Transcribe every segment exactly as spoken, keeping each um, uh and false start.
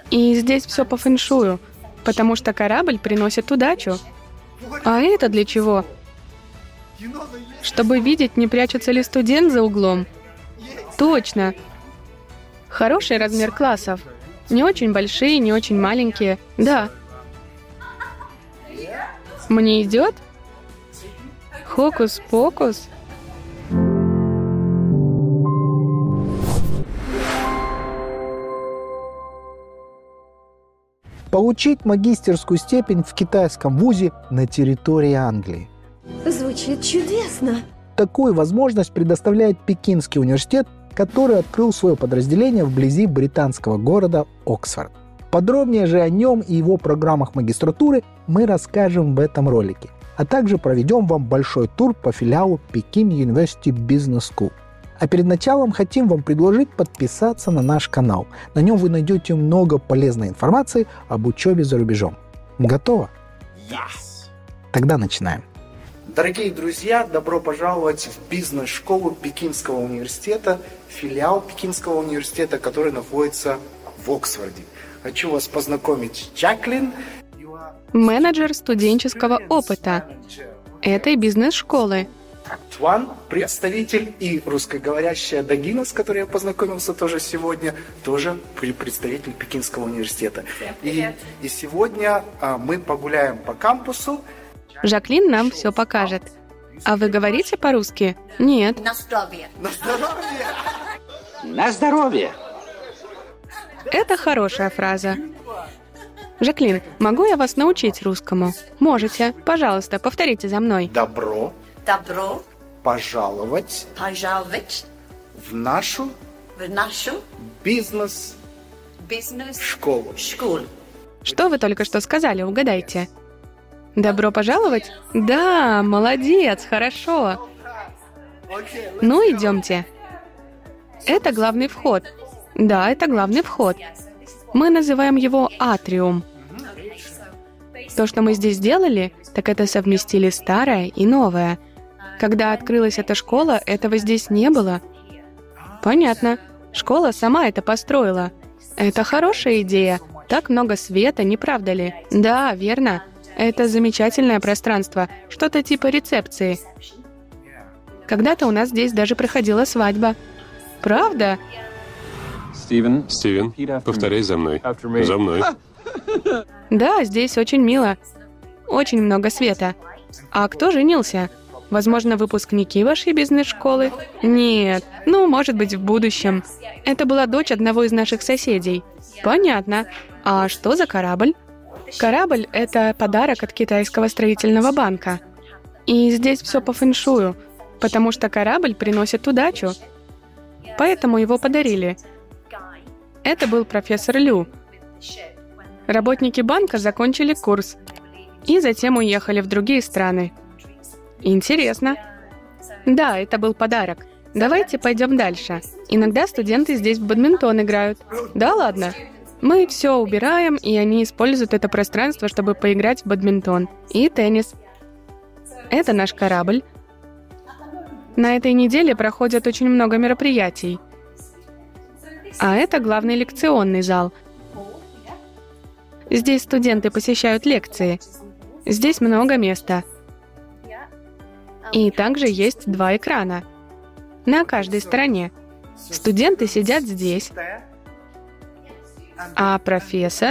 И здесь все по фэншую, потому что корабль приносит удачу. А это для чего? Чтобы видеть, не прячется ли студент за углом. Точно. Хороший размер классов. Не очень большие, не очень маленькие. Да. Мне идет? Хокус-покус. Получить магистерскую степень в китайском вузе на территории Англии. Звучит чудесно. Такую возможность предоставляет Пекинский университет, который открыл свое подразделение вблизи британского города Оксфорд. Подробнее же о нем и его программах магистратуры мы расскажем в этом ролике, а также проведем вам большой тур по филиалу Peking University Business School. А перед началом хотим вам предложить подписаться на наш канал. На нем вы найдете много полезной информации об учебе за рубежом. Готово? Yes. Тогда начинаем. Дорогие друзья, добро пожаловать в бизнес-школу Пекинского университета, филиал Пекинского университета, который находится в Оксфорде. Хочу вас познакомить с Джаклин. Менеджер студенческого опыта этой бизнес-школы. Туан, представитель, и русскоговорящая Дагина, с которой я познакомился тоже сегодня, тоже представитель Пекинского университета. И, и сегодня а, мы погуляем по кампусу. Жаклин нам все покажет. А вы говорите по-русски? Нет. На здоровье. На здоровье! На здоровье! Это хорошая фраза. Жаклин, могу я вас научить русскому? Можете. Пожалуйста, повторите за мной. Добро Добро пожаловать пожаловать в нашу в нашу бизнес-школу. бизнес-школу. Что вы только что сказали, угадайте. Добро пожаловать? Да, молодец, хорошо. Ну, идемте. Это главный вход. Да, это главный вход. Мы называем его атриум. То, что мы здесь сделали, так это совместили старое и новое. Когда открылась эта школа, этого здесь не было. Понятно. Школа сама это построила. Это хорошая идея. Так много света, не правда ли? Да, верно. Это замечательное пространство. Что-то типа рецепции. Когда-то у нас здесь даже проходила свадьба. Правда? Стивен, Стивен, повторяй за мной. За мной. Да, здесь очень мило. Очень много света. А кто женился? Возможно, выпускники вашей бизнес-школы? Нет. Ну, может быть, в будущем. Это была дочь одного из наших соседей. Понятно. А что за корабль? Корабль — это подарок от китайского строительного банка. И здесь все по фэншую, потому что корабль приносит удачу. Поэтому его подарили. Это был профессор Лю. Работники банка закончили курс и затем уехали в другие страны. Интересно. Да, это был подарок. Давайте пойдем дальше. Иногда студенты здесь в бадминтон играют. Да ладно? Мы все убираем, и они используют это пространство, чтобы поиграть в бадминтон и теннис. Это наш корабль. На этой неделе проходят очень много мероприятий. А это главный лекционный зал. Здесь студенты посещают лекции. Здесь много места. И также есть два экрана. На каждой стороне. Студенты сидят здесь, а профессор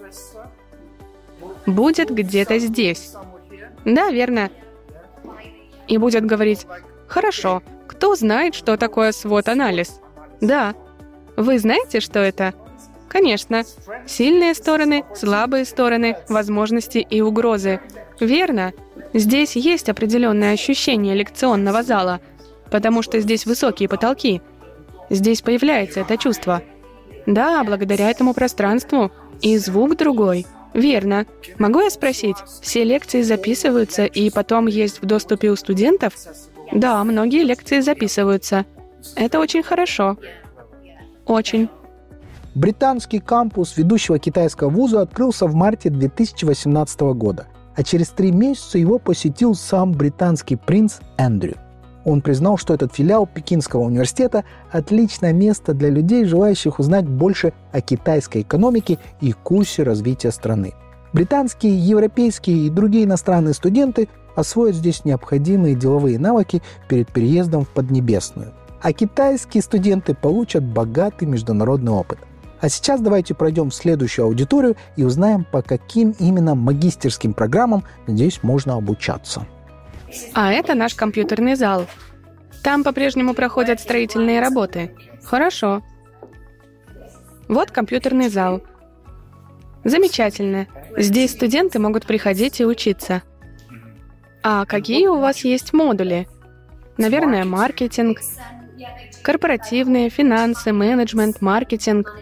будет где-то здесь. Да, верно. И будет говорить: «Хорошо, кто знает, что такое свод-анализ?» Да. Вы знаете, что это? Конечно. Сильные стороны, слабые стороны, возможности и угрозы. Верно. Здесь есть определенное ощущение лекционного зала, потому что здесь высокие потолки. Здесь появляется это чувство. Да, благодаря этому пространству. И звук другой. Верно. Могу я спросить, все лекции записываются и потом есть в доступе у студентов? Да, многие лекции записываются. Это очень хорошо. Очень. Британский кампус ведущего китайского вуза открылся в марте две тысячи восемнадцатого года, а через три месяца его посетил сам британский принц Эндрю. Он признал, что этот филиал Пекинского университета – отличное место для людей, желающих узнать больше о китайской экономике и курсе развития страны. Британские, европейские и другие иностранные студенты освоят здесь необходимые деловые навыки перед переездом в Поднебесную. А китайские студенты получат богатый международный опыт. А сейчас давайте пройдем в следующую аудиторию и узнаем, по каким именно магистерским программам здесь можно обучаться. А это наш компьютерный зал. Там по-прежнему проходят строительные работы. Хорошо. Вот компьютерный зал. Замечательно. Здесь студенты могут приходить и учиться. А какие у вас есть модули? Наверное, маркетинг, корпоративные, финансы, менеджмент, маркетинг,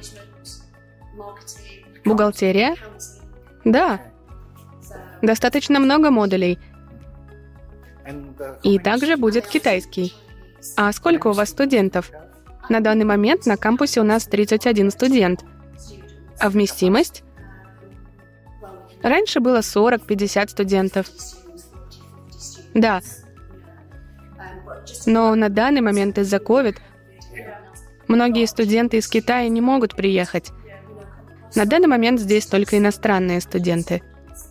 бухгалтерия? Да. Достаточно много модулей. И также будет китайский. А сколько у вас студентов? На данный момент на кампусе у нас тридцать один студент. А вместимость? Раньше было сорок-пятьдесят студентов. Да. Но на данный момент из-за ковид многие студенты из Китая не могут приехать. На данный момент здесь только иностранные студенты.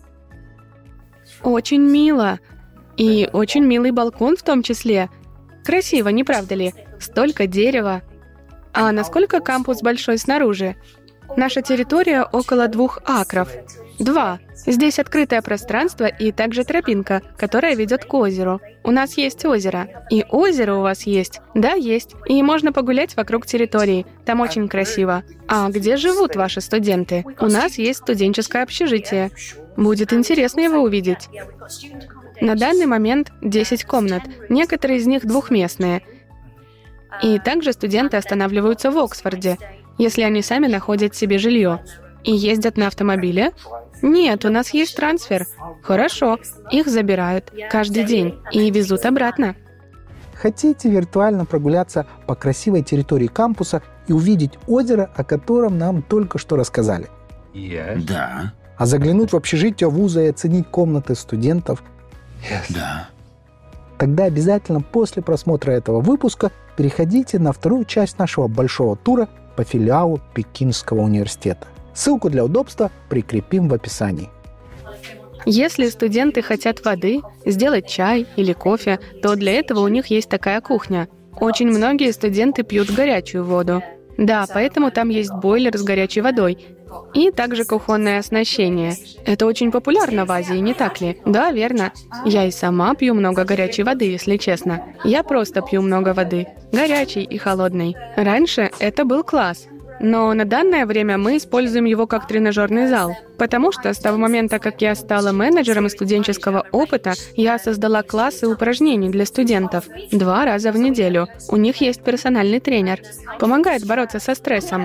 Очень мило. И очень милый балкон в том числе. Красиво, не правда ли? Столько дерева. А насколько кампус большой снаружи? Наша территория около двух акров. Два. Здесь открытое пространство и также тропинка, которая ведет к озеру. У нас есть озеро. И озеро у вас есть? Да, есть. И можно погулять вокруг территории. Там очень красиво. А где живут ваши студенты? У нас есть студенческое общежитие. Будет интересно его увидеть. На данный момент десять комнат, некоторые из них двухместные. И также студенты останавливаются в Оксфорде, если они сами находят себе жилье. И ездят на автомобиле? Нет, у нас есть трансфер. Хорошо, их забирают каждый день и везут обратно. Хотите виртуально прогуляться по красивой территории кампуса и увидеть озеро, о котором нам только что рассказали? Да. А заглянуть в общежитие вуза и оценить комнаты студентов? Да. Тогда обязательно после просмотра этого выпуска переходите на вторую часть нашего большого тура по филиалу Пекинского университета. Ссылку для удобства прикрепим в описании. Если студенты хотят воды, сделать чай или кофе, то для этого у них есть такая кухня. Очень многие студенты пьют горячую воду. Да, поэтому там есть бойлер с горячей водой. И также кухонное оснащение. Это очень популярно в Азии, не так ли? Да, верно. Я и сама пью много горячей воды, если честно. Я просто пью много воды. Горячей и холодной. Раньше это был класс. Но на данное время мы используем его как тренажерный зал. Потому что с того момента, как я стала менеджером студенческого опыта, я создала классы упражнений для студентов. Два раза в неделю. У них есть персональный тренер. Помогает бороться со стрессом.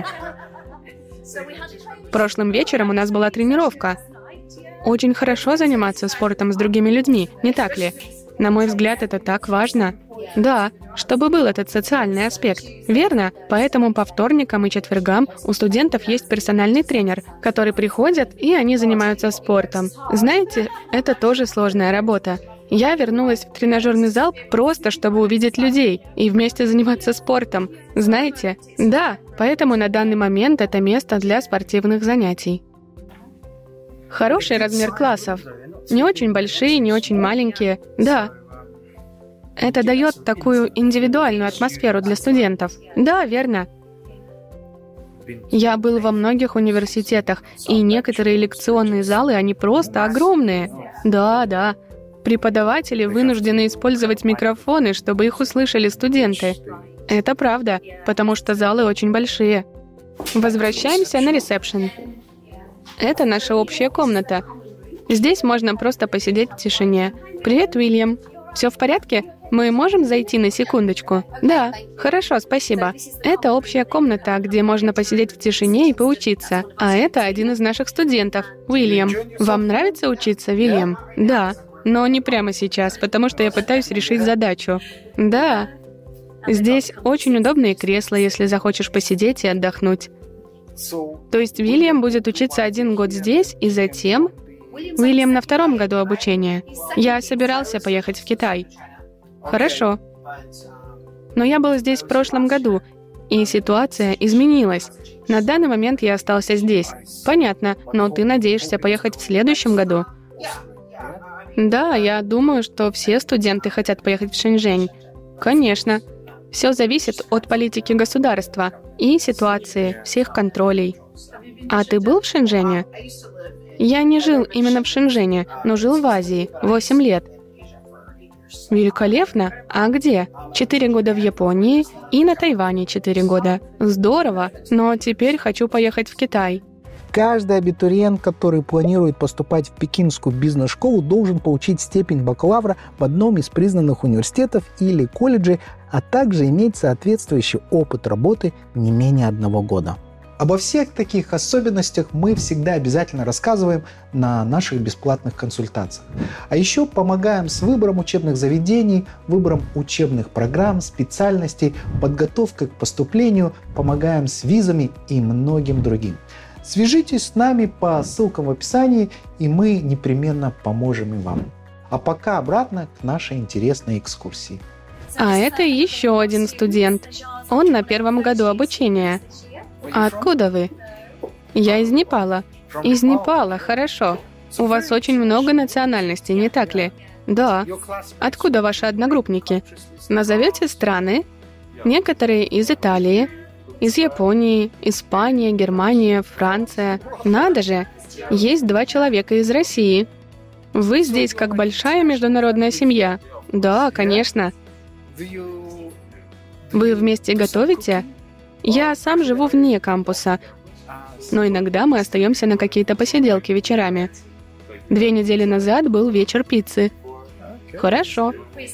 Прошлым вечером у нас была тренировка. Очень хорошо заниматься спортом с другими людьми, не так ли? На мой взгляд, это так важно. Да, чтобы был этот социальный аспект. Верно? Поэтому по вторникам и четвергам у студентов есть персональный тренер, который приходит, и они занимаются спортом. Знаете, это тоже сложная работа. Я вернулась в тренажерный зал просто, чтобы увидеть людей и вместе заниматься спортом. Знаете? Да, поэтому на данный момент это место для спортивных занятий. Хороший размер классов. Не очень большие, не очень маленькие. Да. Это дает такую индивидуальную атмосферу для студентов. Да, верно. Я был во многих университетах, и некоторые лекционные залы, они просто огромные. Да, да. Преподаватели вынуждены использовать микрофоны, чтобы их услышали студенты. Это правда, потому что залы очень большие. Возвращаемся на ресепшн. Это наша общая комната. Здесь можно просто посидеть в тишине. Привет, Уильям. Все в порядке? Мы можем зайти на секундочку? Да, хорошо, спасибо. Это общая комната, где можно посидеть в тишине и поучиться. А это один из наших студентов, Уильям. Вам нравится учиться, Уильям? Да, но не прямо сейчас, потому что я пытаюсь решить задачу. Да. Здесь очень удобные кресла, если захочешь посидеть и отдохнуть. То есть Уильям будет учиться один год здесь, и затем... Уильям на втором году обучения. Я собирался поехать в Китай. Хорошо. Но я был здесь в прошлом году, и ситуация изменилась. На данный момент я остался здесь. Понятно, но ты надеешься поехать в следующем году? Да, я думаю, что все студенты хотят поехать в Шэньчжэнь. Конечно. Все зависит от политики государства и ситуации, всех контролей. А ты был в Шэньчжэне? Я не жил именно в Шэньчжэне, но жил в Азии восемь лет. Великолепно. А где? Четыре года в Японии и на Тайване четыре года. Здорово, но теперь хочу поехать в Китай. Каждый абитуриент, который планирует поступать в пекинскую бизнес-школу, должен получить степень бакалавра в одном из признанных университетов или колледжей, а также иметь соответствующий опыт работы не менее одного года. Обо всех таких особенностях мы всегда обязательно рассказываем на наших бесплатных консультациях. А еще помогаем с выбором учебных заведений, выбором учебных программ, специальностей, подготовкой к поступлению, помогаем с визами и многим другим. Свяжитесь с нами по ссылкам в описании, и мы непременно поможем и вам. А пока обратно к нашей интересной экскурсии. А это еще один студент. Он на первом году обучения. А откуда вы? Я из Непала. Из Непала, хорошо. У вас очень много национальностей, не так ли? Да. Откуда ваши одногруппники? Назовете страны? Некоторые из Италии, из Японии, Испания, Германия, Франция. Надо же, есть два человека из России. Вы здесь как большая международная семья. Да, конечно. Вы вместе готовите? Я сам живу вне кампуса, но иногда мы остаемся на какие-то посиделки вечерами. Две недели назад был вечер пиццы. Хорошо.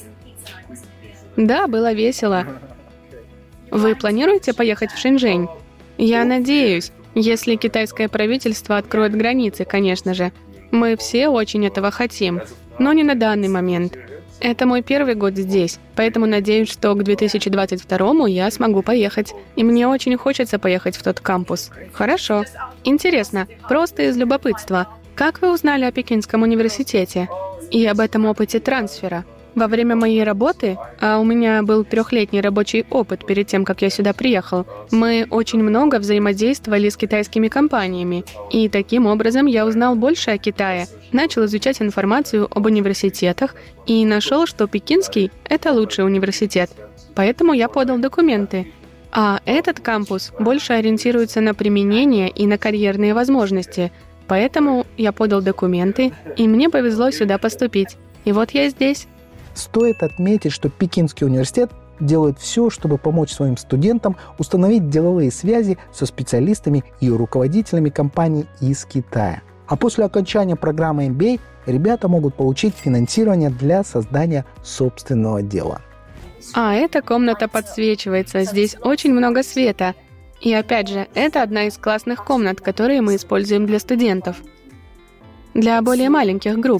Да, было весело. Вы планируете поехать в Шэньчжэнь? Я надеюсь, если китайское правительство откроет границы, конечно же. Мы все очень этого хотим, но не на данный момент. Это мой первый год здесь, поэтому надеюсь, что к две тысячи двадцать второму я смогу поехать. И мне очень хочется поехать в тот кампус. Хорошо. Интересно, просто из любопытства. Как вы узнали о Пекинском университете и об этом опыте трансфера? Во время моей работы, а у меня был трехлетний рабочий опыт перед тем, как я сюда приехал, мы очень много взаимодействовали с китайскими компаниями, и таким образом я узнал больше о Китае, начал изучать информацию об университетах и нашел, что Пекинский — это лучший университет. Поэтому я подал документы. А этот кампус больше ориентируется на применение и на карьерные возможности, поэтому я подал документы, и мне повезло сюда поступить. И вот я здесь. Стоит отметить, что Пекинский университет делает все, чтобы помочь своим студентам установить деловые связи со специалистами и руководителями компаний из Китая. А после окончания программы эм би эй ребята могут получить финансирование для создания собственного дела. А эта комната подсвечивается, здесь очень много света. И опять же, это одна из классных комнат, которые мы используем для студентов. Для более маленьких групп.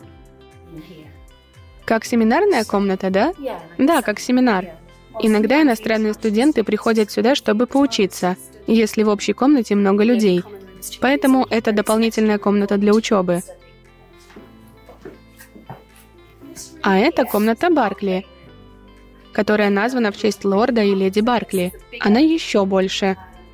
Как семинарная комната, да? Да, как семинар. Иногда иностранные студенты приходят сюда, чтобы поучиться, если в общей комнате много людей. Поэтому это дополнительная комната для учебы. А это комната Баркли, которая названа в честь лорда и леди Баркли. Она еще больше.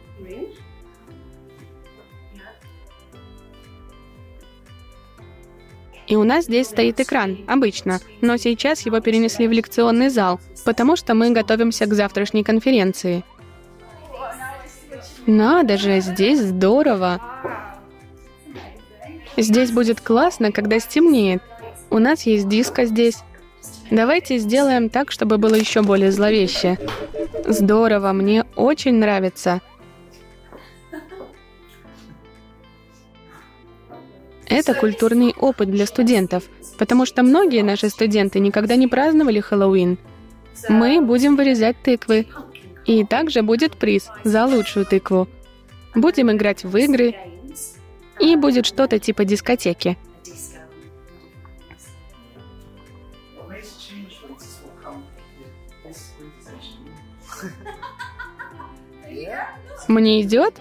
И у нас здесь стоит экран, обычно, но сейчас его перенесли в лекционный зал, потому что мы готовимся к завтрашней конференции. Надо же, здесь здорово! Здесь будет классно, когда стемнеет. У нас есть диско здесь. Давайте сделаем так, чтобы было еще более зловеще. Здорово, мне очень нравится. Это культурный опыт для студентов, потому что многие наши студенты никогда не праздновали Хэллоуин. Мы будем вырезать тыквы. И также будет приз за лучшую тыкву. Будем играть в игры. И будет что-то типа дискотеки. Мне идет?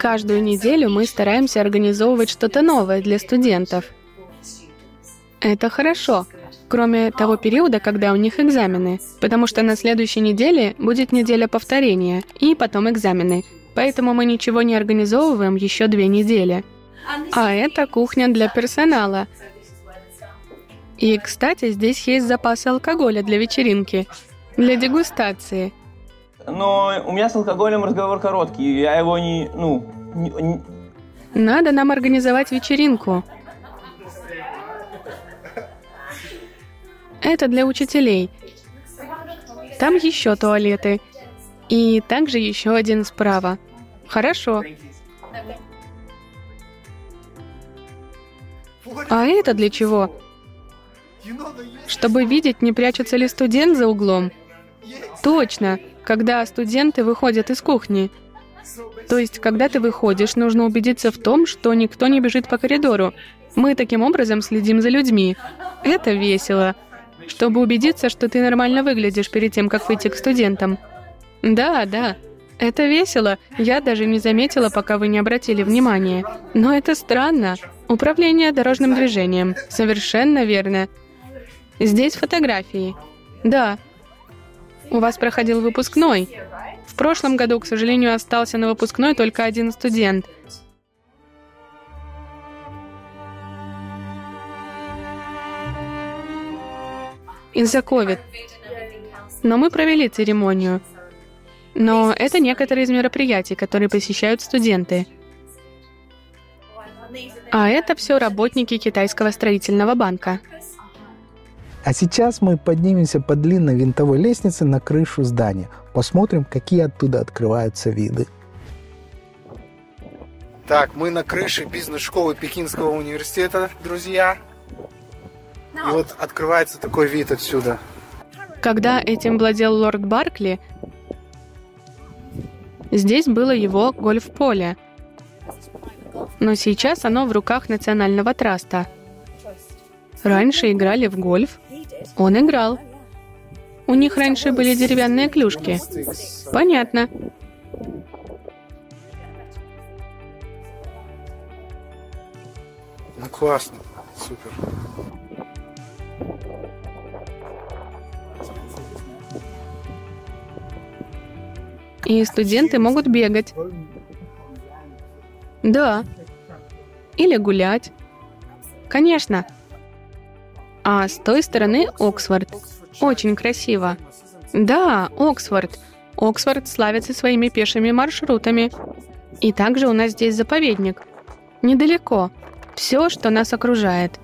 Каждую неделю мы стараемся организовывать что-то новое для студентов. Это хорошо, кроме того периода, когда у них экзамены, потому что на следующей неделе будет неделя повторения, и потом экзамены. Поэтому мы ничего не организовываем еще две недели. А это кухня для персонала. И, кстати, здесь есть запасы алкоголя для вечеринки, для дегустации. Но у меня с алкоголем разговор короткий, я его не... ну... Не, не... Надо нам организовать вечеринку. Это для учителей. Там еще туалеты. И также еще один справа. Хорошо. А это для чего? Чтобы видеть, не прячется ли студент за углом. Точно, когда студенты выходят из кухни. То есть, когда ты выходишь, нужно убедиться в том, что никто не бежит по коридору. Мы таким образом следим за людьми. Это весело. Чтобы убедиться, что ты нормально выглядишь перед тем, как выйти к студентам. Да, да. Это весело. Я даже не заметила, пока вы не обратили внимания. Но это странно. Управление дорожным движением. Совершенно верно. Здесь фотографии. Да. У вас проходил выпускной. В прошлом году, к сожалению, остался на выпускной только один студент. Из-за ковид. Но мы провели церемонию. Но это некоторые из мероприятий, которые посещают студенты. А это все работники Китайского строительного банка. А сейчас мы поднимемся по длинной винтовой лестнице на крышу здания. Посмотрим, какие оттуда открываются виды. Так, мы на крыше бизнес-школы Пекинского университета, друзья. И вот открывается такой вид отсюда. Когда этим владел лорд Баркли, здесь было его гольф-поле. Но сейчас оно в руках Национального траста. Раньше играли в гольф. Он играл. У них раньше были деревянные клюшки. Понятно. Ну классно, супер. И студенты могут бегать. Да. Или гулять. Конечно. А с той стороны Оксфорд. Очень красиво. Да, Оксфорд. Оксфорд славится своими пешими маршрутами. И также у нас здесь заповедник. Недалеко. Все, что нас окружает.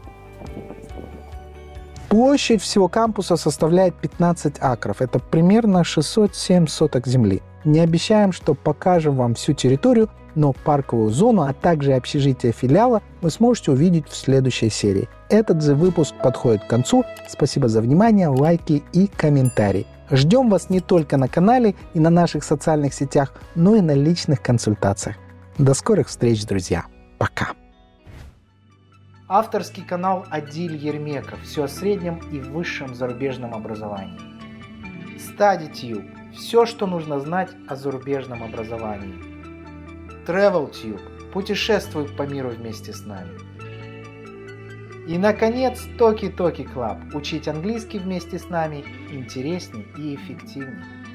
Площадь всего кампуса составляет пятнадцать акров. Это примерно шестьсот семь соток земли. Не обещаем, что покажем вам всю территорию, но парковую зону, а также общежитие филиала вы сможете увидеть в следующей серии. Этот же выпуск подходит к концу. Спасибо за внимание, лайки и комментарии. Ждем вас не только на канале и на наших социальных сетях, но и на личных консультациях. До скорых встреч, друзья. Пока. Авторский канал Адиль Ермеков. Все о среднем и высшем зарубежном образовании. StudyTube. Все, что нужно знать о зарубежном образовании. TravelTube. Путешествуй по миру вместе с нами. И, наконец, Токи Токи Клаб. Учить английский вместе с нами интереснее и эффективнее.